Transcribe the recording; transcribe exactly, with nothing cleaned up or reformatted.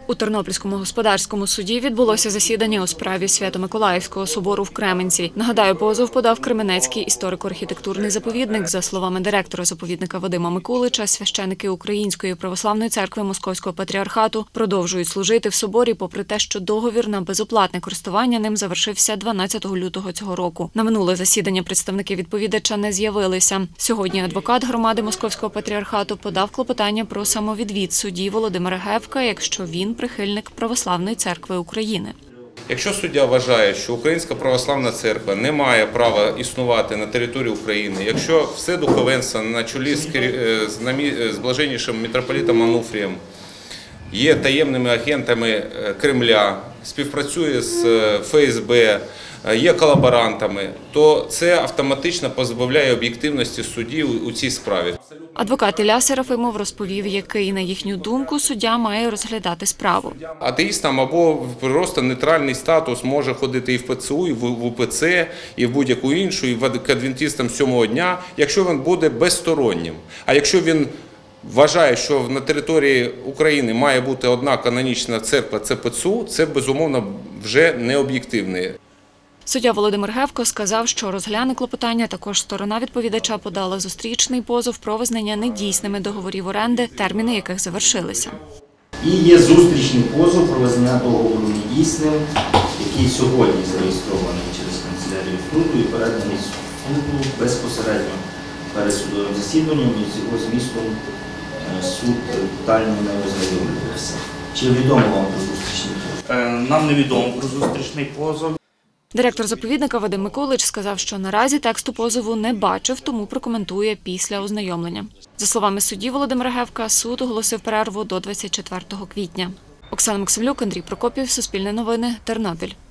У Тернопільському господарському суді відбулося засідання у справі Свято-Миколаївського собору в Кременці. Нагадаю, позов подав Кременецький історико-архітектурний заповідник. За словами директора заповідника Вадима Микулича, священики Української православної церкви Московського патріархату продовжують служити в соборі, попри те, що договір на безоплатне користування ним завершився дванадцятого лютого цього року. На минуле засідання представники відповідача не з'явилися. Сьогодні адвокат громади Московського патріархату подав клопотання про самовідвід судді Володимира Гевка, якщо він прихильник Православної церкви України. Якщо суддя вважає, що Українська православна церква не має права існувати на території України, якщо все духовенство на чолі з блаженнішим митрополитом Онуфрієм є таємними агентами Кремля, співпрацює з ФСБ, є колаборантами, то це автоматично позбавляє об'єктивності судді у цій справі. Адвокат Ілля Серафимов розповів, який, на їхню думку, суддя має розглядати справу. Атеїстам або просто нейтральний статус може ходити і в ПЦУ, і в УПЦ, і в будь-яку іншу, і в адвентистам сьомого дня, якщо він буде безстороннім. А якщо він вважає, що на території України має бути одна канонічна церква – це ПЦУ, це, безумовно, вже не об'єктивне. Суддя Володимир Гевко сказав, що розгляне клопотання. Також сторона відповідача подала зустрічний позов про визнання недійсними договорів оренди, терміни яких завершилися. І є зустрічний позов про визнання договору недійсним, який сьогодні зареєстрований через канцелярію суду і переданий суду безпосередньо перед судовим засіданням, і з його змістом суд детально не ознайомлювався. Чи відомо вам про зустрічний позов? Нам не відомо про зустрічний позов. Директор заповідника Вадим Микулич сказав, що наразі тексту позову не бачив, тому прокоментує після ознайомлення. За словами судді Володимира Гевка, суд оголосив перерву до двадцять четвертого квітня. Оксана Максимлюк, Андрій Прокопів, Суспільне новини, Тернопіль.